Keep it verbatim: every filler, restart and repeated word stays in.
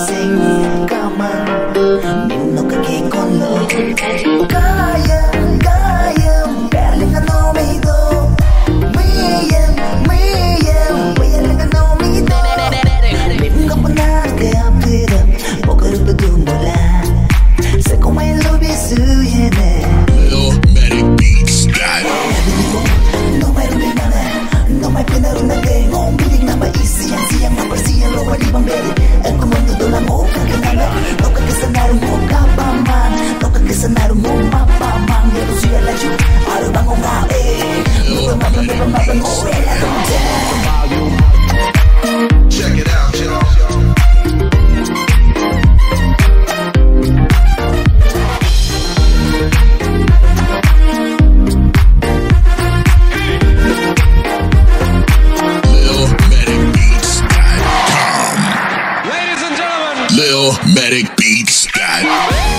생각만 ನಿನ್ನ ಕೈಕೊಳ್ಳೋ ಕಾಯ ಕಾಯ ಬೆರಳಿನ ನೋವಿದು 미엔 미엔 왜이러가 놈이도 민감한 나를 앞으로 뭐가로도 몰라 새콤한 로비스에 내 Lil Medic Beats that 너의 룸이 나네 너의 펜으로 나게 온 비딩 남아 이시양 시양 나 벌시양 로바 리방 베리 앵고 먼저 돌아모 가게 나네 너가 그사 나를 못 가봐만 너가 그사 나를 못 마빠만 얘도 수혈해줘 아르방고 나에 누가 막은 누가 막은 오해라 Check it out, y'all. Lil Medic Beats dot com. Ladies and gentlemen, Lil Medic Beats dot com.